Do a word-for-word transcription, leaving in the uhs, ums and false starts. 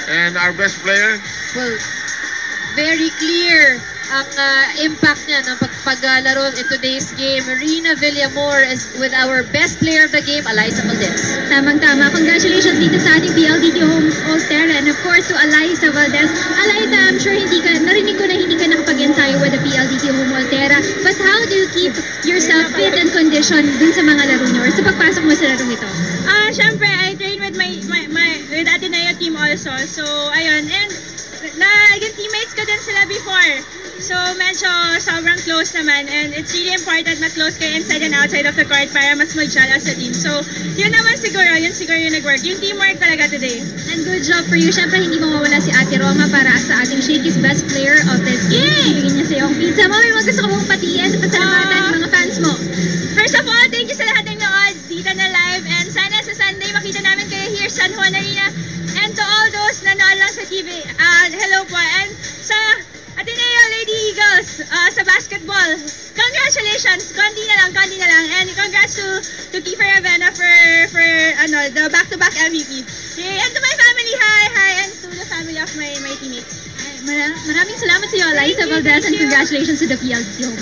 And our best player? Well, very clear ang uh, impact niya ng pagpaglaro in today's game. Rina Villamor is with our best player of the game, Alyssa Valdez. Tamang-tama. Congratulations dito sa ating P L D T Home All-Terra and of course to Alyssa Valdez. Alyssa, I'm sure hindi ka, narinig ko na hindi ka nakapag-ensayo with the P L D T Home All-Terra. But how do you keep yourself fit and conditioned dun sa mga laro niyo or sa pagpasok mo sa larong ito? Ah, uh, syempre, I train with my, my, my with Ateneo team also. So, ayun. And naging teammates ko din sila before. So, medyo sobrang close naman and it's really important na close kayo inside and outside of the court para mas mag-gel as a team. So, yun naman siguro, yun siguro yung nag-work. Yung teamwork talaga today. And good job for you. Siyempre, hindi mo mawala si Ate Roma para sa ating Shakey's best player of this game. Ibigin niya sa iyo ang pizza. Mami, mga gusto ko mong patiin at pasalamatan uh, mga fans mo. First of all, thank you sa lahat ng nood dito na live and sana sa Sunday makita namin kayo here sa San Juan Arena. And to all those na nood lang sa T V, uh, hello po. And sa Ateneo Lady Eagles uh, sa basketball, congratulations! Konti na lang, konti na lang. And congrats to, to Kiefer Avena for, for ano, the back-to-back M V P. Yay. And to my family, hi, hi, and to the family of my, my teammates. Maraming salamat sa iyo, Alyssa Valdez, and congratulations to the P L D T Home.